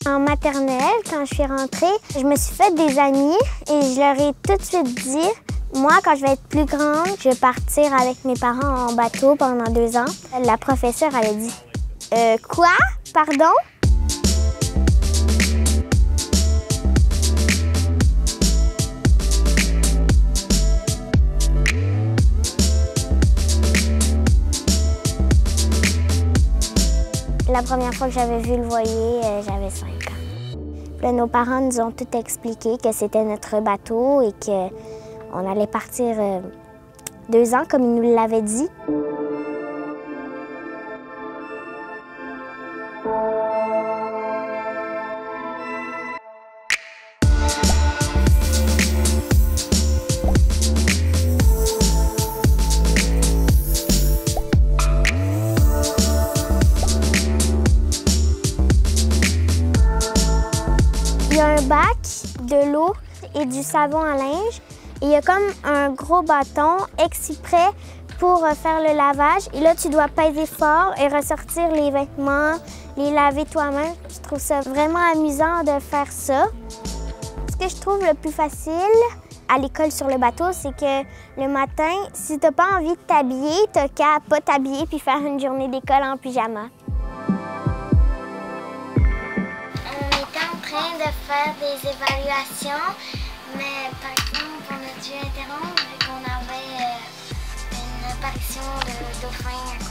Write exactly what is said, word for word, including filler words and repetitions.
En maternelle, quand je suis rentrée, je me suis fait des amis et je leur ai tout de suite dit, moi, quand je vais être plus grande, je vais partir avec mes parents en bateau pendant deux ans. La professeure, elle a dit, euh, quoi? Pardon? La première fois que j'avais vu le voilier, euh, j'avais cinq ans. Puis là, nos parents nous ont tout expliqué que c'était notre bateau et qu'on allait partir euh, deux ans, comme ils nous l'avaient dit. Il y a un bac, de l'eau et du savon à linge. Et il y a comme un gros bâton exprès pour faire le lavage. Et là, tu dois peser fort et ressortir les vêtements, les laver toi-même. Je trouve ça vraiment amusant de faire ça. Ce que je trouve le plus facile à l'école sur le bateau, c'est que le matin, si tu n'as pas envie de t'habiller, tu n'as qu'à pas t'habiller puis faire une journée d'école en pyjama. De faire des évaluations, mais par exemple, on a dû interrompre vu qu'on avait euh, une apparition de dauphins